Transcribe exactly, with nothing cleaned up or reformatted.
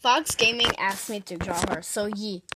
Fox Gaming asked me to draw her, so ye.